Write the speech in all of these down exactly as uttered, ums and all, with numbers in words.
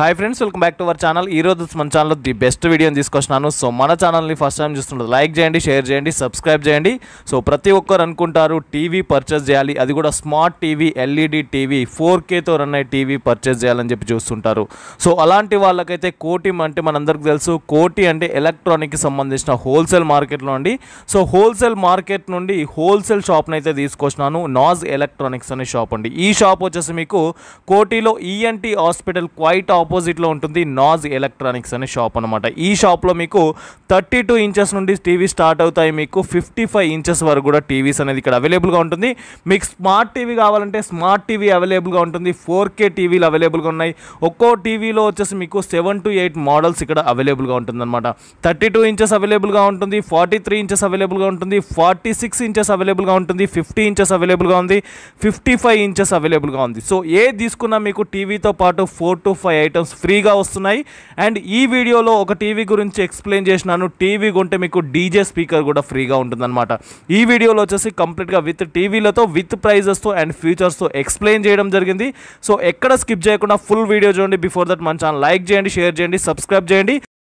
Hi friends, welcome back to our channel. ఈ రోజు మన ఛానల్లో ది బెస్ట్ వీడియోని తీసుకొచ్చినాను. సో మన ఛానల్ని ఫస్ట్ టైం చూస్తున్నది లైక్ చేయండి, షేర్ చేయండి, సబ్స్క్రైబ్ చేయండి. సో ప్రతి ఒక్కరు అనుకుంటారు టీవీ పర్చేస్ చేయాలి, అది కూడా smart TV, LED TV, four కేతో రన్ అయ్యే టీవీ పర్చేస్ చేయాలని చెప్పి చూస్తుంటారు. సో అలాంటి వాళ్ళకైతే కోటి అంటే మనందరికీ తెలుసు, కోటి అంటే ఎలక్ట్రానిక్కి సంబంధించిన హోల్సేల్ మార్కెట్లో అండి. సో హోల్సేల్ మార్కెట్ నుండి హోల్సేల్ షాప్ని అయితే తీసుకొచ్చినాను. నాజ్ ఎలక్ట్రానిక్స్ అనే షాప్ అండి. ఈ షాప్ వచ్చేసి మీకు కోటిలో ఈఎన్టీ హాస్పిటల్ క్వైట్ ఆపోజిట్లో ఉంటుంది. నాజ్ ఎలక్ట్రానిక్స్ అనే షాప్ అనమాట. ఈ షాప్లో మీకు థర్టీ టూ ఇంచెస్ నుండి టీవీ స్టార్ట్ అవుతాయి. మీకు ఫిఫ్టీ ఫైవ్ ఇంచెస్ వరకు కూడా టీవీస్ అనేది ఇక్కడ అవైలబుల్గా ఉంటుంది. మీకు స్మార్ట్ టీవీ కావాలంటే స్మార్ట్ టీవీ అవైలబుల్గా ఉంటుంది. ఫోర్ కే టీవీలు అవైలబుల్గా ఉన్నాయి. ఒక్కో టీవీలో వచ్చేసి మీకు సెవెన్ టు ఎయిట్ మోడల్స్ ఇక్కడ అవైలబుల్గా ఉంటుంది అనమాట. థర్టీ టూ ఇంచెస్ అవైలబుల్గా ఉంటుంది, ఫార్టీ త్రీ ఇంచెస్ అవైలబుల్గా ఉంటుంది, ఫార్టీ సిక్స్ ఇంచెస్ అవైలబుల్గా ఉంటుంది, ఫిఫ్టీ ఇంచెస్ అవైలబుల్గా ఉంది, ఫిఫ్టీ ఫైవ్ ఇంచెస్ అవైలబుల్గా ఉంది. సో ఏ తీసుకున్నా మీకు టీవీతో పాటు ఫోర్ టు ఫైవ్ ఐటమ్స్ ఫ్రీగా వస్తున్నాయి. అండ్ ఈ వీడియోలో ఒక టీవీ గురించి ఎక్స్ప్లెయిన్ చేసినాను. టీవీ కొంటే మీకు డీజే స్పీకర్ కూడా ఫ్రీగా ఉంటుందన్నమాట. ఈ వీడియోలో వచ్చేసి కంప్లీట్గా విత్ టీవీలతో, విత్ ప్రైజెస్తో అండ్ ఫీచర్స్తో ఎక్స్ప్లెయిన్ చేయడం జరిగింది. సో ఎక్కడ స్కిప్ చేయకుండా ఫుల్ వీడియో చూడండి. బిఫోర్ దట్ మన ఛానల్ లైక్ చేయండి, షేర్ చేయండి, సబ్స్క్రైబ్ చేయండి.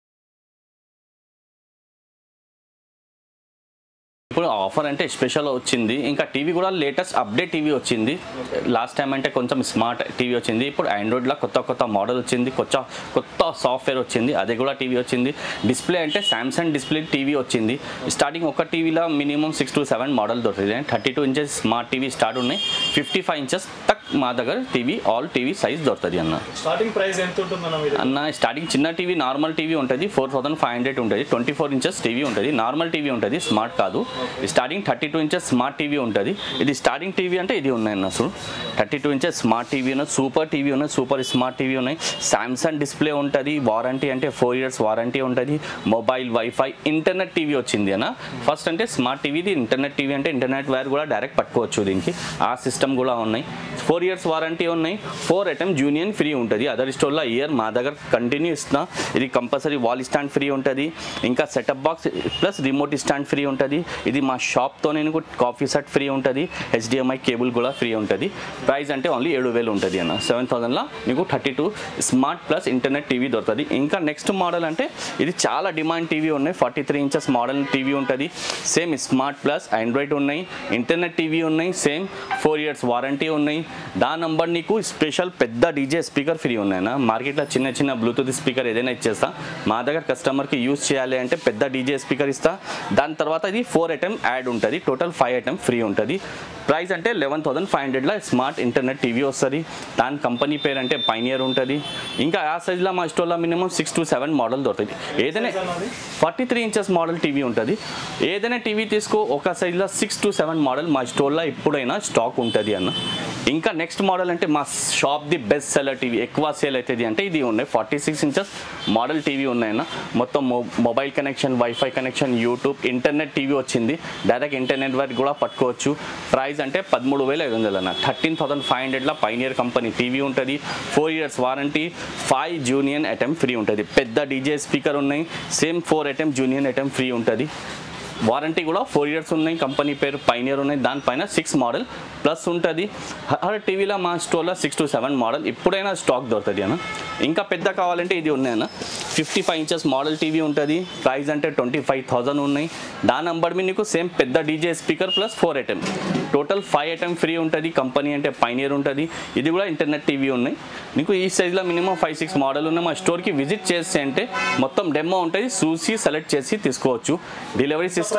ఇప్పుడు ఆఫర్ అంటే స్పెషల్ వచ్చింది. ఇంకా టీవీ కూడా లేటెస్ట్ అప్డేట్ టీవీ వచ్చింది. లాస్ట్ టైం అంటే కొంచెం స్మార్ట్ టీవీ వచ్చింది. ఇప్పుడు ఆండ్రాయిడ్లో కొత్త కొత్త మోడల్ వచ్చింది, కొత్త కొత్త సాఫ్ట్వేర్ వచ్చింది, అది కూడా టీవీ వచ్చింది. డిస్ప్లే అంటే సామ్సంగ్ డిస్ప్లే టీవీ వచ్చింది. స్టార్టింగ్ ఒక టీవీలో minimum six to seven model దొరుకుతుంది. Thirty two inches smart TV start ఉన్నాయి. ఫిఫ్టీ ఫైవ్ ఇంచెస్ తక్ మా దగ్గర టీవీ ఆల్ టీవీ సైజ్ దొరుకుతుంది అన్న. స్టార్టింగ్ ప్రైస్ ఎంత ఉంటుంది అన్న? స్టార్టింగ్ చిన్న టీవీ నార్మల్ టీవీ ఉంటుంది, ఫోర్ థౌసండ్ ఫైవ్ హండ్రెడ్ ఉంటుంది. ట్వంటీ ఫోర్ ఇంచెస్ టీవీ ఉంటుంది, నార్మల్ టీవీ ఉంటుంది, స్మార్ట్ కాదు. Starting thirty two inches smart TV ఉంటుంది. ఇది స్టార్టింగ్ టీవీ అంటే ఇది ఉన్నాయన్న. అసలు thirty two inches smart TV ఉన్నది, సూపర్ టీవీ ఉన్నది, సూపర్ స్మార్ట్ టీవీ ఉన్నాయి. సామ్సంగ్ డిస్ప్లే ఉంటుంది, వారంటీ అంటే ఫోర్ ఇయర్స్ వారంటీ ఉంటుంది. మొబైల్, వైఫై, ఇంటర్నెట్ టీవీ వచ్చింది అన్న. ఫస్ట్ అంటే స్మార్ట్ టీవీది, ఇంటర్నెట్ టీవీ అంటే ఇంటర్నెట్ వైర్ కూడా డైరెక్ట్ పట్టుకోవచ్చు దీనికి. ఆ సిస్టమ్ కూడా ఉన్నాయి. ఫోర్ ఇయర్స్ వారంటీ ఉన్నాయి. ఫోర్ ఐటమ్ జూనియన్ ఫ్రీ ఉంటుంది. అదర్ స్టోర్లో ఇయర్, మా దగ్గర కంటిన్యూ ఇస్తున్నా. ఇది కంపల్సరీ వాల్ స్టాండ్ ఫ్రీ ఉంటుంది. ఇంకా setup box plus remote stand free ఉంటుంది. ఇది మా షాప్తో నేను కాఫీ సెట్ ఫ్రీ ఉంటుంది. హెచ్డిఎంఐ కేబుల్ కూడా ఫ్రీ ఉంటుంది. ప్రైస్ అంటే ఓన్లీ ఏడు వేలు ఉంటుంది అన్న. సెవెన్ థౌసండ్లో మీకు thirty two smart plus internet TV దొరుకుతుంది. ఇంకా నెక్స్ట్ మోడల్ అంటే ఇది చాలా డిమాండ్ టీవీ ఉన్నాయి. Forty three inches model TV ఉంటుంది. సేమ్ స్మార్ట్ ప్లస్ ఆండ్రాయిడ్ ఉన్నాయి, ఇంటర్నెట్ టీవీ ఉన్నాయి, సేమ్ ఫోర్ ఇయర్స్ వారంటీ ఉన్నాయి. దాని నంబర్ నీకు స్పెషల్ పెద్ద డీజే స్పీకర్ ఫ్రీ ఉన్నాయన్న. మార్కెట్లో చిన్న చిన్న బ్లూటూత్ స్పీకర్ ఏదైనా ఇచ్చేస్తా. మా దగ్గర కస్టమర్కి యూజ్ చేయాలి అంటే పెద్ద డీజే స్పీకర్ ఇస్తా. దాని తర్వాత ఇది ఫోర్ ఐటమ్ యాడ్ ఉంటుంది. టోటల్ ఫైవ్ ఐటమ్ ఫ్రీ ఉంటుంది. ప్రైస్ అంటే లెవెన్ థౌసండ్ ఫైవ్ హండ్రెడ్లో స్మార్ట్ ఇంటర్నెట్ టీవీ వస్తుంది. దాని కంపెనీ పేరు అంటే పైనియర్ ఉంటుంది. ఇంకా ఆ సైజ్లో మా స్టోర్లో minimum six to seven model దొరుకుతుంది. ఏదైనా forty three inches model TV ఉంటుంది. ఏదైనా టీవీ తీసుకో, ఒక సైజ్లో సిక్స్ టు సెవెన్ మోడల్ మా స్టోర్లో ఎప్పుడైనా స్టాక్ ఉంటుంది అన్న. ఇంకా నెక్స్ట్ మోడల్ అంటే మా షాప్ది బెస్ట్ సెల్లర్ టీవీ, ఎక్కువ సేల్ అవుతుంది అంటే ఇది ఉన్నాయి. Forty six inches model TV ఉన్నాయన్న. మొత్తం mobile connection, wifi connection, YouTube, internet TV వచ్చింది. డైరెక్ట్ ఇంటర్నెట్ వరకు కూడా పట్టుకోవచ్చు. ప్రైస్ అంటే పదమూడు వేల ఐదు వందలు అన్న. థర్టీన్ థౌసండ్ ఫైవ్ హండ్రెడ్లో పైనియర్ కంపెనీ టీవీ ఉంటుంది. ఫోర్ ఇయర్స్ వారంటీ, ఫైవ్ జూనియన్ ఐటమ్ ఫ్రీ ఉంటుంది. పెద్ద డీజే స్పీకర్ ఉన్నాయి. సేమ్ ఫోర్ ఐటమ్ జూనియన్ ఐటమ్ ఫ్రీ ఉంటుంది. వారంటీ కూడా ఫోర్ ఇయర్స్ ఉన్నాయి. కంపెనీ పేరు పైనియర్ ఉన్నాయి. దానిపైన సిక్స్ మోడల్ ప్లస్ ఉంటుంది. హర్ టీవీలో మా స్టోర్లో సిక్స్ టు సెవెన్ మోడల్ ఎప్పుడైనా స్టాక్ దొరుకుతుంది అన్న. ఇంకా పెద్ద కావాలంటే ఇది ఉన్నాయన్న. Fifty five inches model TV ఉంటుంది. ప్రైస్ అంటే ట్వంటీ ఫైవ్ థౌసండ్ ఉన్నాయి. దాని నంబర్ మీ నీకు సేమ్ పెద్ద DJ speaker plus four item total five item free ఉంటుంది. కంపెనీ అంటే పైనియర్ ఉంటుంది. ఇది కూడా ఇంటర్నెట్ టీవీ ఉన్నాయి. నీకు ఈ సైజ్లో మినిమం ఫైవ్ సిక్స్ మోడల్ ఉన్నాయి. మా స్టోర్కి విజిట్ చేస్తే అంటే మొత్తం డెమో ఉంటుంది. చూసి సెలెక్ట్ చేసి తీసుకోవచ్చు. డెలివరీ సిస్టమ్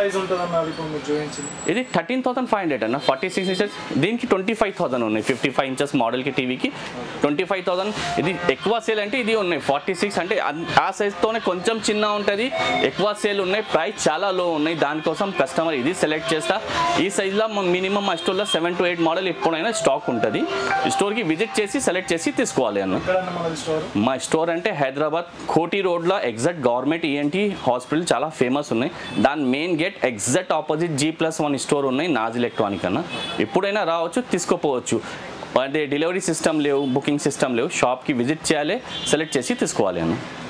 ఇది థర్టీన్ థౌసండ్ ఫైవ్ హండ్రెడ్ అన్న. ఫార్టీ సిక్స్ ఇంచెస్ దీనికి ట్వంటీ ఫైవ్ థౌసండ్ ఉన్నాయి. ఫిఫ్టీ ఫైవ్ ఇంచెస్ మోడల్కి టీవీకి ట్వంటీ ఫైవ్ థౌసండ్. ఇది ఎక్కువ సేల్ అంటే ఇది ఉన్నాయి. ఫార్టీ సిక్స్ అంటే ఆ సైజ్తోనే కొంచెం చిన్న ఉంటుంది. ఎక్కువ సేల్ ఉన్నాయి. ప్రైస్ చాలా లో ఉన్నాయి. దానికోసం కస్టమర్ ఇది సెలెక్ట్ చేస్తా. ఈ సైజ్లో మినిమం మా స్టోర్లో సెవెన్ టు ఎయిట్ మోడల్ ఎప్పుడైనా స్టాక్ ఉంటుంది. స్టోర్కి విజిట్ చేసి సెలెక్ట్ చేసి తీసుకోవాలి అన్న. మా స్టోర్ అంటే హైదరాబాద్ కోటి రోడ్లో ఎగ్జాక్ట్ గవర్నమెంట్ ఈఎన్టీ హాస్పిటల్ చాలా ఫేమస్ ఉన్నాయి. దాని main gate exact opposite G plus one store ఉన్నాయి. నాజ్ ఎలక్ట్రానిక్ అన్న. ఎప్పుడైనా రావచ్చు, తీసుకోపోవచ్చు. అదే డెలివరీ సిస్టమ్ లేవు, బుకింగ్ సిస్టమ్ లేవు. షాప్కి విజిట్ చేయాలి, సెలెక్ట్ చేసి తీసుకోవాలి అన్న.